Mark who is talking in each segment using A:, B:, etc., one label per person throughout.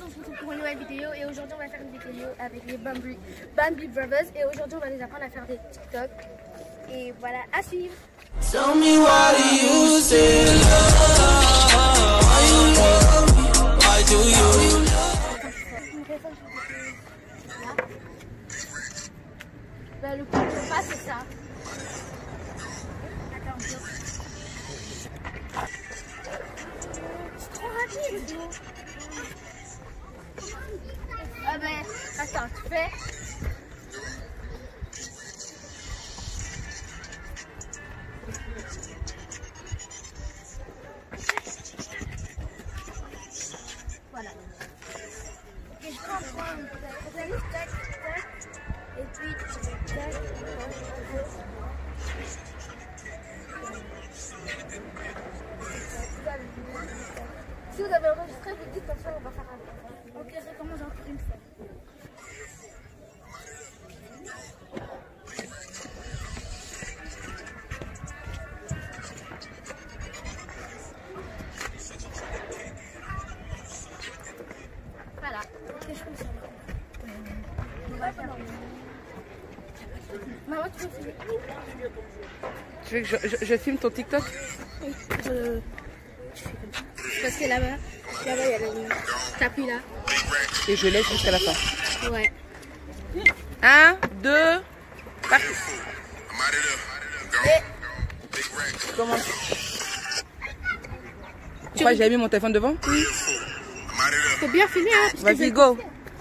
A: on se retrouve pour une nouvelle vidéo et aujourd'hui on va faire une vidéo avec les Bambi Brothers et aujourd'hui on va les apprendre à faire des TikTok et voilà, à suivre.
B: Tell me why do you say love? Why you love me? Why do you love?
A: Mon téléphone, je là. Ben, le coup de pas c'est ça. Attends, c'est trop rapide. Ah ben, attends, tu fais. Voilà. Ok, je prends tac, tac, et puis tac, si vous avez enregistré, vous dites comme ça, on va faire un. Ok, je recommence encore une fois. Voilà. Ok, je fais ça. Maman, tu veux filmer?
C: Tu veux que je filme ton TikTok?
A: Oui, tu fais comme ça. Parce que là-bas, il y a la lumière. T'appuies là.
C: Et je laisse jusqu'à la fin.
A: Ouais.
C: 1, 2, parti. Comment? Pourquoi j'ai mis mon téléphone devant?
A: Oui. Faut bien filmer, hein.
C: Vas-y, go.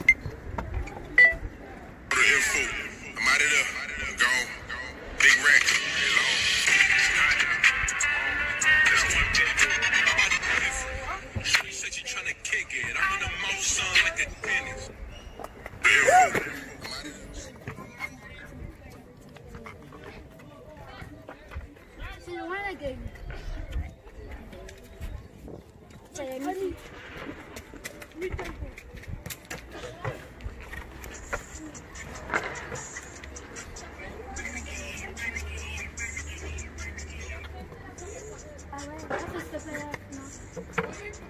A: C'est loin la gueule. Ça y est, mis. Ah ouais, ça se fait là, non.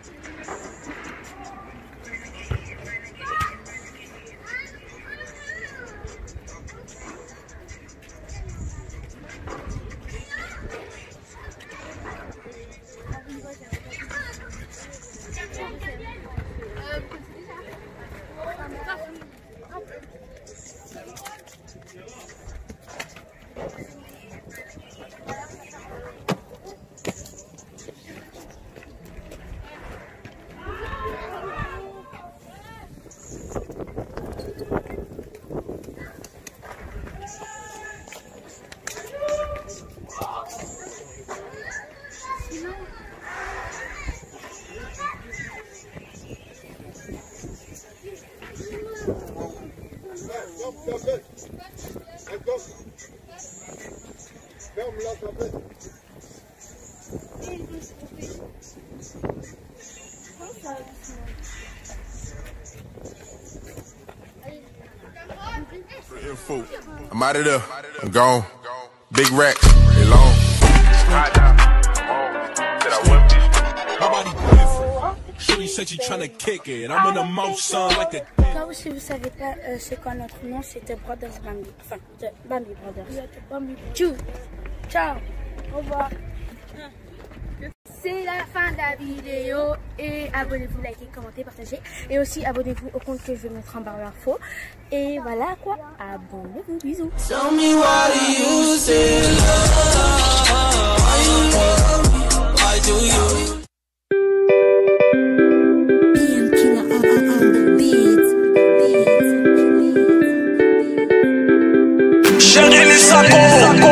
D: Info. I'm out of there. I'm gone. Big rack. They long. She said she tryna kick it. I'm in the mouth, son, like a.
A: Là où si vous savez pas c'est quoi notre nom, c'était Brothers Bambi. Enfin, Bambi Brothers. Tchou. Ciao. Au revoir. C'est la fin de la vidéo et abonnez-vous, likez, commentez, partagez et aussi abonnez-vous au compte que je vais mettre en barre d'infos et voilà quoi, abonnez-vous, bisous.
B: Tell me why do you say love? Why you love me? Why do you? Shaggy Lisa